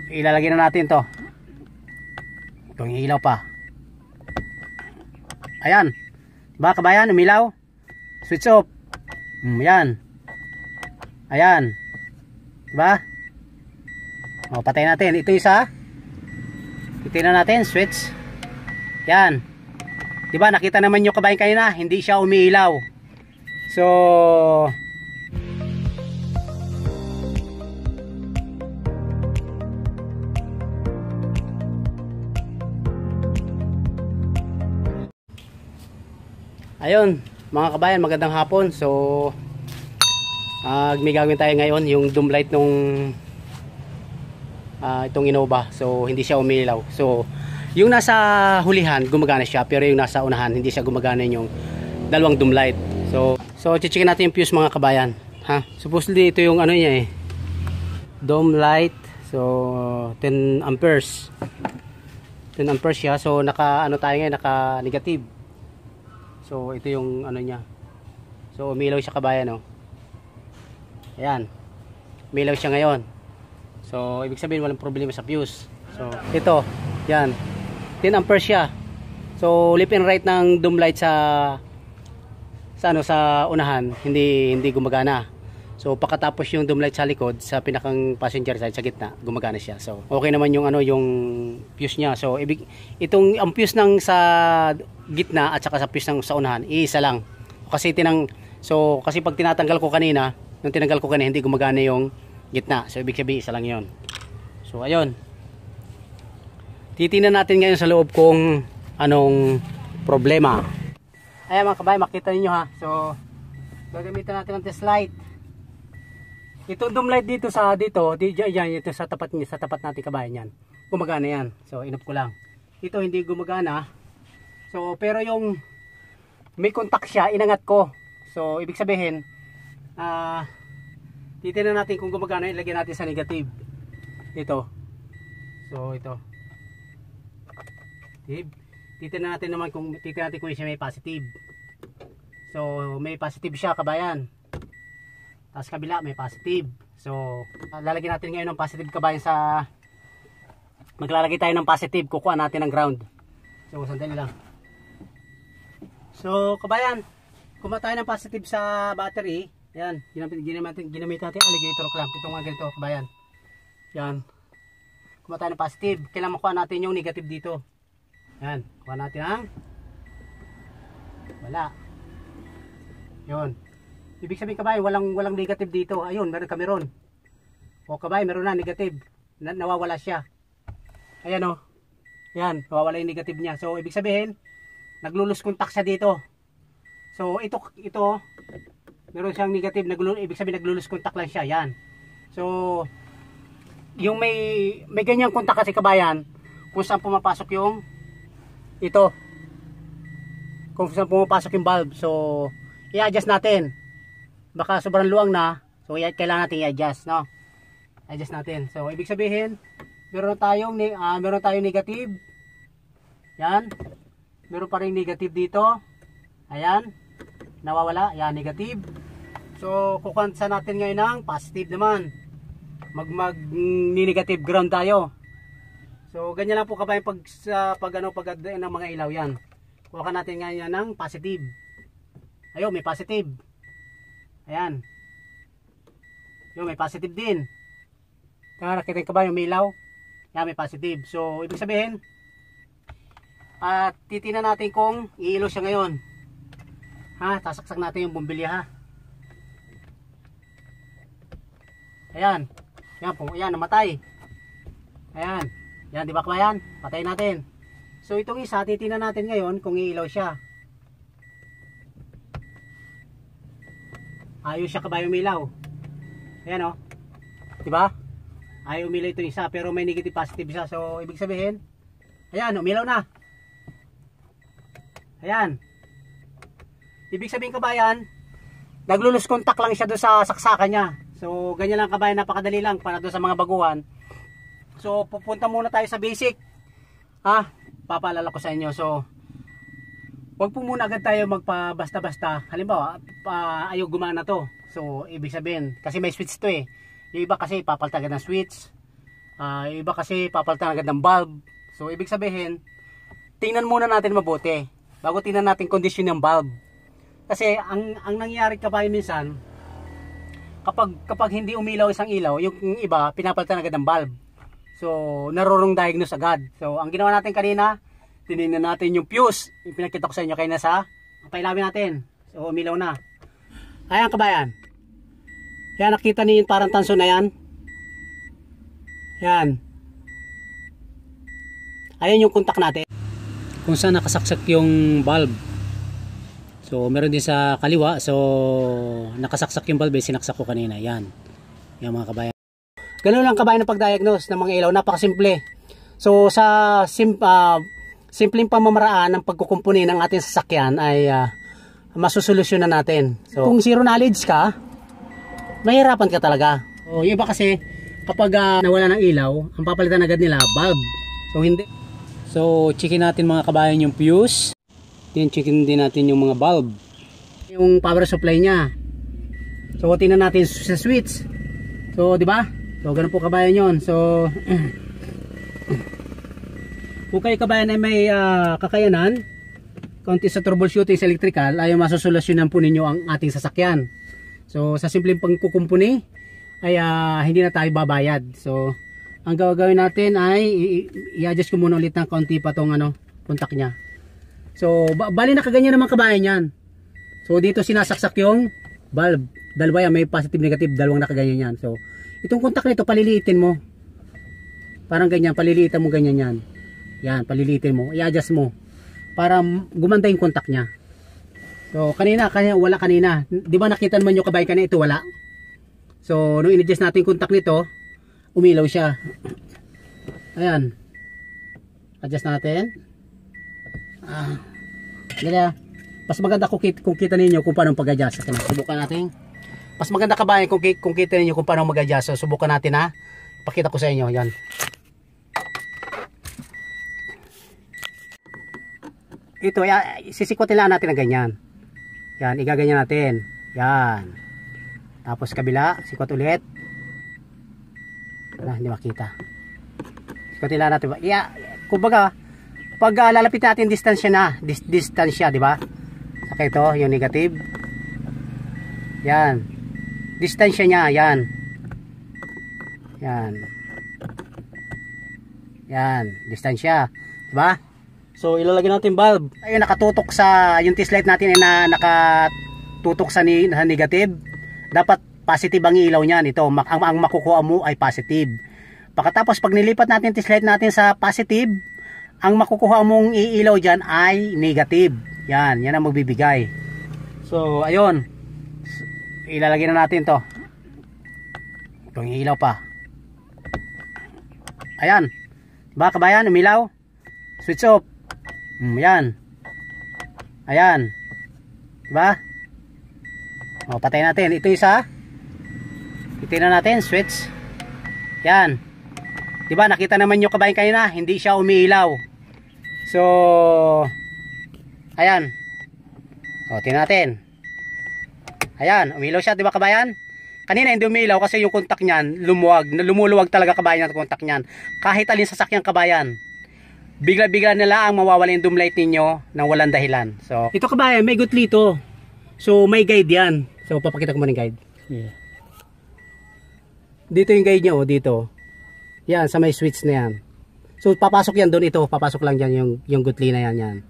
ilalagay na natin to. Itong ilaw pa. Ayan. Diba kabayan, umilaw? Switch off. Ayan. Ayan. Diba? O, patay natin. Ito isa. Titignan natin, switch. Yan. Diba, nakita naman nyo kabayan kanina, hindi siya umiilaw. So, ayun, mga kabayan, magandang hapon. So, may gagawin tayo ngayon, yung doom light nung itong Innova. So, hindi siya umiilaw. So, yung nasa hulihan, gumagana siya. Pero yung nasa unahan, hindi siya gumagana yung dalawang doom light. So chichikin natin yung fuse mga kabayan. Supposedly, ito yung ano niya eh. Dome light. So, 10 amperes. 10 amperes siya. So, naka negative. So, ito yung ano niya. So, umilaw siya kabayan, oh. Ayan. Umilaw siya ngayon. So, ibig sabihin walang problema sa fuse. So, ito. Yan. 10 amperes siya. So, left and right ng dome light sa unahan, hindi gumagana. So, pagkatapos yung dome light sa likod, sa pinakang passenger side sa gitna, gumagana siya. So, okay naman yung yung fuse niya. So, ang fuse ng sa gitna at saka sa fuse ng sa unahan, iisa lang. Kasi pag tinatanggal ko kanina, hindi gumagana yung gitna. So, ibig sabihin isa lang 'yon. So, ayun. Titingnan natin ngayon sa loob kung anong problema. Ayan mga kabayan, makita niyo ha. So, gagamitan natin ng test light. Itong dome light dito, yan, ito sa tapat natin kabayan yan. Gumagana yan. So, inop ko lang. Ito hindi gumagana. So, pero yung may contact siya, inangat ko. So, ibig sabihin, titingnan natin kung gumagana, ilagyan natin sa negative. Ito. So, ito. Titingnan natin kung siya may positive. So, may positive siya kabayan. Tapos kabila may positive. So, lalagyan natin ngayon ng positive kabayan maglalagay tayo ng positive, kukuha natin ng ground. So, sandali lang. So, kabayan, kumuha tayo ng positive sa battery. Ayan, ginamit natin alligator clamp. Itong mga ganito kabayan. Yan. Kumuha tayo ng positive. Kailangan makuha natin yung negative dito. Yan, kuha natin ang wala. Yun. Ibig sabihin kabayan, walang negative dito. Ayun, meron kami ron. O kabayan, meron na negative. Nawawala siya. Ayan o. Yan, nawawala yung negative niya. So, ibig sabihin, naglulus contact siya dito. So, ito meron siyang negative. Ibig sabihin, naglulus contact lang siya. Yan. So, yung may ganyang contact kasi kabayan, kung saan pumapasok yung ito, kung saan pumapasok yung bulb. So, i-adjust natin. Baka sobrang luwang na. So, kailangan natin i-adjust, no? Adjust natin. So, ibig sabihin, meron tayong negative. Yan. Meron pa rin negative dito. Ayan. Nawawala. Yan, negative. So, kukuha natin ngayon ng positive naman. Mag-negative ground tayo. So, ganyan lang po kabayan pag ng mga ilaw yan. Kuha natin ngayon ng positive. Ayun, may positive. Ayan. Yun, may positive din. Nakita ka ba yung may ilaw? Yan, may positive. So, ibig sabihin, titingnan natin kung iilaw siya ngayon. Tasaksak natin yung bumbilya ha. Ayan. Yan, namatay. Ayan. Yan, di ba kabayan? Patayin natin. So, itong isa, titingnan natin ngayon kung iilaw siya. Ayaw siya kabayan umilaw. Ayan o. Diba? Ayaw umilaw itong isa, pero may negative positive siya. So, ibig sabihin, ayan, umilaw na. Ayan. Ibig sabihin kabayan, naglulus contact lang siya doon sa saksakan niya. So, ganyan lang kabayan, napakadali lang para doon sa mga baguhan. So, pupunta muna tayo sa basic. Papaalala ko sa inyo. So, wag po muna agad tayo magpa-basta-basta. Halimbawa, ayaw gumana to. So, ibig sabihin, kasi may switch to eh. Yung iba kasi papalitan agad ng switch. Iba kasi papalitan agad ng bulb. So ibig sabihin, tingnan muna natin mabuti bago tingnan natin kondisyon ng bulb. Kasi ang nangyayari kabayan minsan, kapag hindi umilaw isang ilaw, yung iba pinapalitan agad ng bulb. So narorong diagnose agad. So ang ginawa natin kanina, tinignan natin yung fuse. Yung pinakita ko sa inyo kayo na sa pailamin natin. So umilaw na. Ayan kabayan. Yan, nakita niyo yung parang tanso na yan. Yan. Ayan yung kontak natin. Kung saan nakasaksak yung bulb. So meron din sa kaliwa. So nakasaksak yung bulb, sinaksak ko kanina. Yan. Yan mga kabayan. Ganun lang kabayan ang pag-diagnose ng mga ilaw. Napakasimple. So sa simpleng pamamaraan ng pagkukumpuni ng ating sasakyan ay masusolusyonan natin. So kung zero knowledge ka, mahirapan ka talaga. O yung iba kasi kapag nawala ng ilaw, ang papalitan agad nila bulb. So hindi. So checkin natin mga kabayan yung fuse. Then checkin din natin yung mga bulb. Yung power supply niya. So tingnan natin sa switch. So di ba? So ganun po kabayan yon. So kung kayo kabayan ay may kakayanan konti sa troubleshooting sa electrical, ay masusolusyonan po ninyo ang ating sasakyan. So sa simpleng pagkukumpuni ay hindi na tayo babayad. So ang gagawin natin ay i-adjust ko muna ulit ng konti pa tong kontak niya. So bali nakaganyan naman kabayan yan. So dito sinasaksak yung bulb. Dalawa yan, may positive negative, dalawang nakaganyan yan. So itong kontak nito paliliitin mo. Parang ganyan, paliliitan mo ganyan yan. Yan, paliliitin mo, i-adjust mo para gumanda yung kontak niya. So kanina wala kanina. 'Di ba nakita naman yung kabayan kanina, ito wala. So nung in-adjust natin yung kontak nito, umilaw siya. Ayan. Adjust natin. Ganyan. Mas maganda kung kita ninyo kung paano pag-adjust. Subukan natin. Mas maganda kabayan kung kita ninyo kung paano mag-adjust. So subukan natin ha. Pakita ko sa inyo. Yan. Ito, sisikwatin lang natin na ganyan. Yan, igaganyan natin. Yan. Tapos kabila, sikwat ulit. Hindi makita. Sikwatin lang natin. Kumbaga, pag lalapit natin distansya na, distansya, di ba? Saka ito, yung negative. Yan. Distansya niya, yan. Yan. Yan, distansya. Di ba? So ilalagay natin bulb. Ayun, nakatutok sa yung test light natin ay nakatutok sa negative. Dapat positive ang ilaw niyan. Ito, ang makukuha mo ay positive. Pagkatapos pag nilipat natin test light natin sa positive, ang makukuha mong ilaw diyan ay negative. Yan ang magbibigay. So ayun. Ilalagay na natin 'to. Itong ilaw pa. Ayan. Diba kabayan, umilaw? Switch off. Yan. Ayan. Diba? O, patay natin. Ito isa. Titignan natin. Switch. Yan. Diba? Nakita naman nyo kabayan kanina. Hindi siya umiilaw. So, ayan. O, tingnan natin. Ayan. Umiilaw siya. Diba kabayan? Kanina hindi umiilaw kasi yung kontak niyan lumuwag. Lumuluwag talaga kabayan ang kontak niyan. Kahit alin sasakyang kabayan. Bigla-bigla nila ang mawawala yung doom light ninyo nang walang dahilan. So, ito kabayan, may gutli to. So, may guide yan. So, papakita ko muna yung guide. Yeah. Dito yung guide niya, dito. Yan, sa may switch na yan. So, papasok yan doon ito. Papasok lang dyan yung gutli na yan. Yan.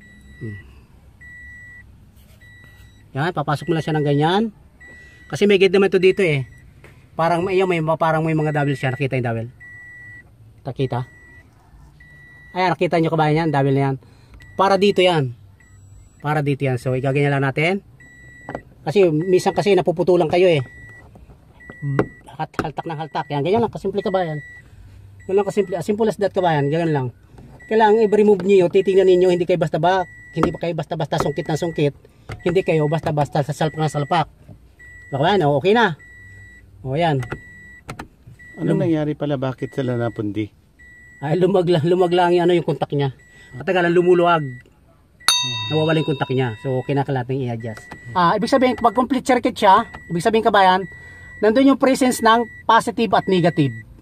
Yan, papasok mo lang siya ng ganyan. Kasi may guide naman ito dito eh. Parang may mga dowel siya. Nakita yung dowel? Nakita? Ayan, nakita nyo kabayan yan, dowel na yan. Para dito yan. Para dito yan. So, igaganyan lang natin. Kasi, minsan kasi napuputulan kayo eh. Haltak ng haltak. Yan, ganyan lang. Kasimple kabayan. Ganyan lang kasimple. As simple as that kabayan. Ganyan lang. Kailangan i-remove nyo. Titingnan ninyo. Hindi kayo basta-basta sungkit ng sungkit. Hindi kayo basta-basta sa salpak ng salpak. Kabayan, okay na. O, yan. Anong nangyari pala? Bakit sila napundi? Ay lumaglang yung kontak niya. Matagalan lumuluwag. Nawawala yung kontak niya. So kinakailangan natin i-adjust. Ibig sabihin pag complete circuit siya, ibig sabihin kabayan, nandoon yung presence ng positive at negative.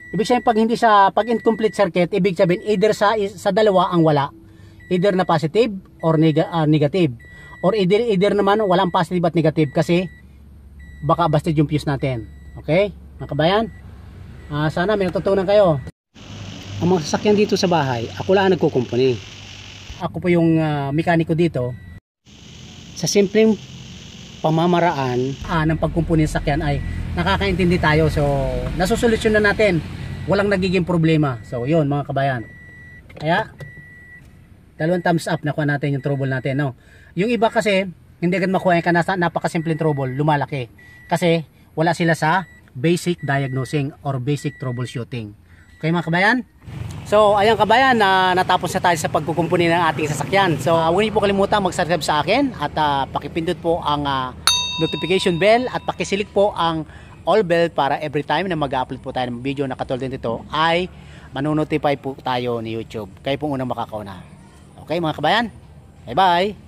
Ibig sabihin pag incomplete circuit, ibig sabihin either sa dalawa ang wala. Either na positive or negative. Or either naman walang positive at negative kasi baka busted yung fuse natin. Okay? Mga kabayan? Sana may natutunan kayo. Ang mga sasakyan dito sa bahay, ako lang nagkukumpuni. Ako po yung mekaniko dito. Sa simpleng pamamaraan ng pagkumpuni ng sasakyan ay nakakaintindi tayo. So, nasusolusyonan natin. Walang nagiging problema. So, yun mga kabayan. Kaya, 2 thumbs up nakuha natin yung trouble natin. No? Yung iba kasi, hindi agad makuha yung napakasimpleng trouble, lumalaki. Kasi, wala sila sa basic diagnosing or basic troubleshooting. Okay mga kabayan? So, ayan kabayan, natapos na tayo sa pagkukumpuni ng ating sasakyan. So, huwag niyo po kalimutan mag-subscribe sa akin at pakipindot po ang notification bell at pakisilik po ang all bell para every time na mag-upload po tayo ng video na katulad nito ay manonotify po tayo ni YouTube. Kayo pong unang makakauna. Okay mga kabayan? Bye bye!